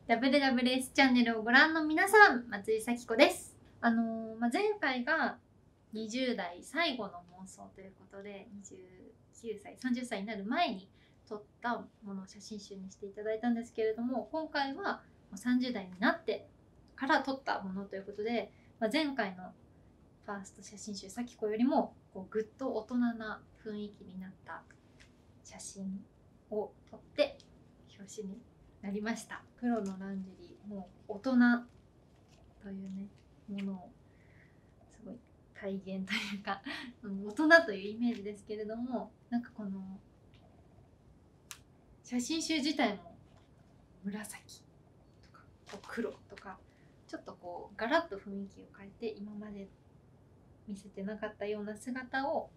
WWS チャンネルをご覧の皆さん、松井咲子です。前回が20代最後の妄想ということで、29歳、30歳になる前に撮ったものを写真集にしていただいたんですけれども、今回は30代になってから撮ったものということで、前回のファースト写真集咲子よりもぐっと大人な雰囲気になった写真を撮って表紙になりました。黒のランジェリー、もう大人というねものをすごい体現というか大人というイメージですけれども、なんかこの写真集自体も紫とか黒とかちょっとガラッと雰囲気を変えて今まで見せてなかったような姿を、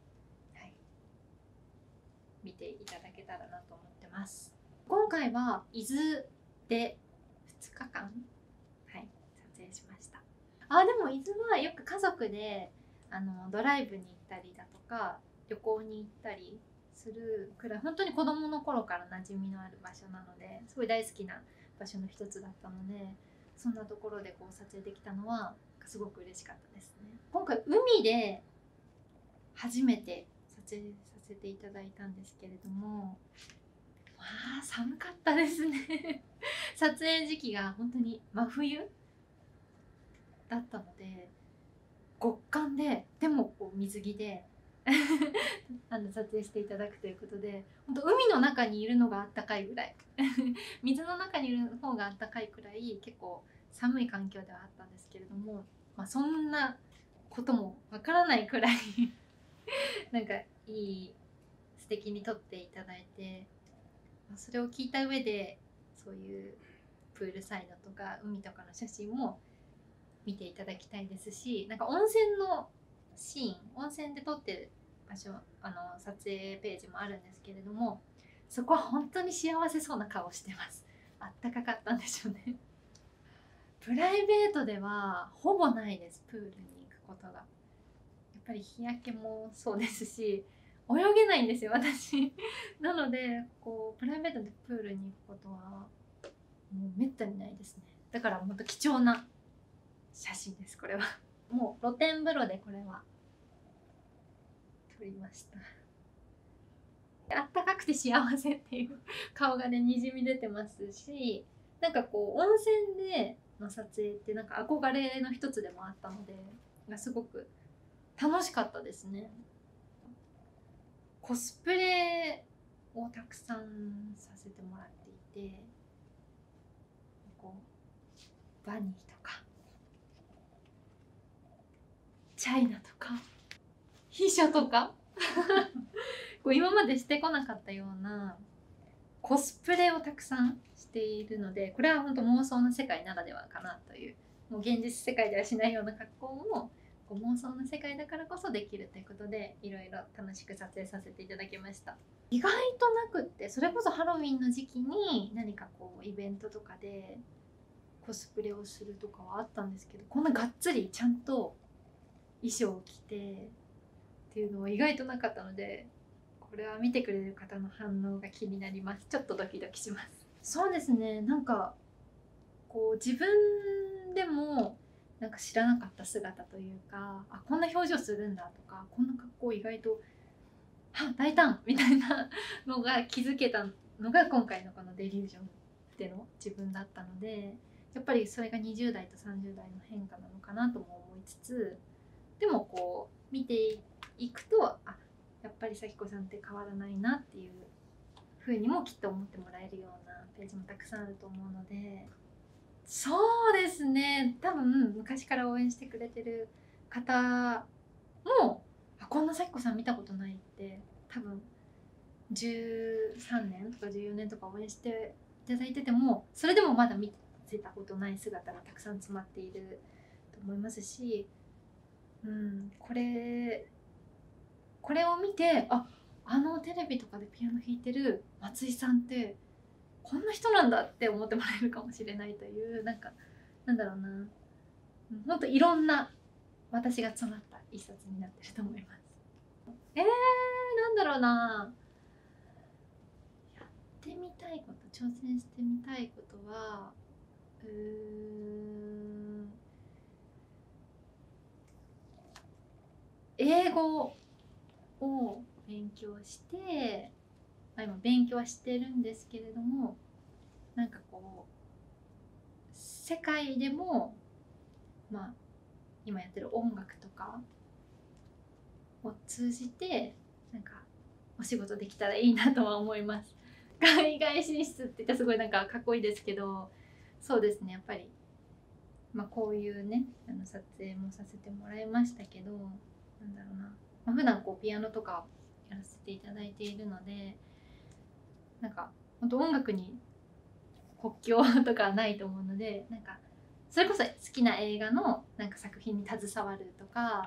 見ていただけたらなと思ってます。今回は伊豆で2日間、撮影しました。でも伊豆はよく家族でドライブに行ったりだとか旅行に行ったりするくらい本当に子供の頃から馴染みのある場所なので、すごい大好きな場所の一つだったので、そんなところで撮影できたのはすごく嬉しかったですね。今回海で初めて撮影させていただいたんですけれども、寒かったですね撮影時期が本当に真冬だったので、極寒ででも水着で撮影していただくということで、本当海の中にいるのがあったかいぐらい水の中にいる方があったかいくらい結構寒い環境ではあったんですけれども、そんなこともわからないくらいなんか素敵に撮っていただいて、それを聞いた上でそういうプールサイドとか海とかの写真も見ていただきたいですし、なんか温泉のシーン、温泉で撮ってる場所、撮影ページもあるんですけれども、そこは本当に幸せそうな顔してます。あったかかったんでしょうね。プライベートではほぼないです、プールに行くことが。やっぱり日焼けもそうですし、泳げないんですよ私なのでプライベートでプールに行くことはもうめったにないですね。だからもっと貴重な写真です、これはもう露天風呂でこれは撮りました。あったかくて幸せっていう顔がねにじみ出てますし、なんか温泉での撮影ってなんか憧れの一つでもあったので、すごく楽しかったですね。コスプレをたくさんさせてもらっていて、バニーとかチャイナとか秘書とか今までしてこなかったようなコスプレをたくさんしているので、これは本当妄想の世界ならではかなという、もう現実世界ではしないような格好も妄想の世界だからこそできるということで、いろいろ楽しく撮影させていただきました。意外となくって、それこそハロウィンの時期に何かイベントとかでコスプレをするとかはあったんですけど、こんながっつりちゃんと衣装を着てっていうのは意外となかったので、これは見てくれる方の反応が気になります。ちょっとドキドキします。そうですね、なんか自分でもなんか知らなかった姿というか、こんな表情するんだとか、こんな格好意外と大胆みたいなのが気づけたのが今回のこのデリュージョンでの自分だったので、やっぱりそれが20代と30代の変化なのかなとも思いつつ、でも見ていくとやっぱり咲子さんって変わらないなっていう風にもきっと思ってもらえるようなページもたくさんあると思うので、そうですね、多分昔から応援してくれてる方もこんな咲子さん見たことないって多分13年とか14年とか応援していただいてても、それでもまだ見せたことない姿がたくさん詰まっていると思いますし、これを見てテレビとかでピアノ弾いてる松井さんってこんな人なんだって思ってもらえるかもしれないという、なんだろうな、ほんといろんな私が詰まった一冊になってると思います。なんだろうな、やってみたいこと、挑戦してみたいことは語を勉強して、今勉強はしてるんですけれども、なんかこう世界でも今やってる音楽とかを通じてなんかお仕事できたらいいなとは思います。海外進出って言ったらすごいなんかかっこいいですけど、そうですね、やっぱりこういうね撮影もさせてもらいましたけど、なんだろうな、普段こうピアノとかやらせていただいているので、なんか本当音楽に国境とかないと思うので、なんかそれこそ好きな映画のなんか作品に携わるとか、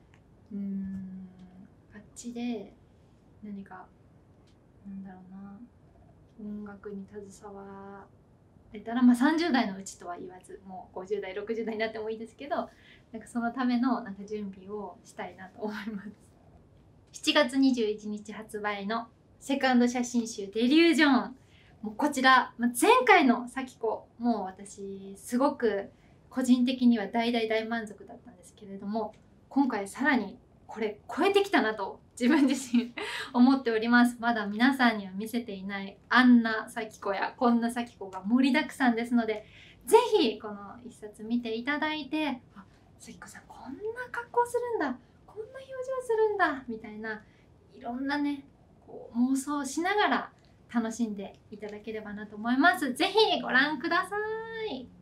あっちで何かなんだろうな、音楽に携われたら、30代のうちとは言わず、もう50代60代になってもいいですけど、なんかそのためのなんか準備をしたいなと思います。7月21日発売のセカンド写真集「デリュージョン」、もうこちら、前回のさきこもう私すごく個人的には大満足だったんですけれども、今回さらにこれ超えてきたなと自分自身思っております。まだ皆さんには見せていないあんなさきこやこんなさきこが盛りだくさんですので、ぜひこの一冊見ていただいて、あ、さきこさんこんな格好するんだ、こんな表情するんだみたいな、いろんなねこう妄想しながら楽しんでいただければなと思います。ぜひご覧ください。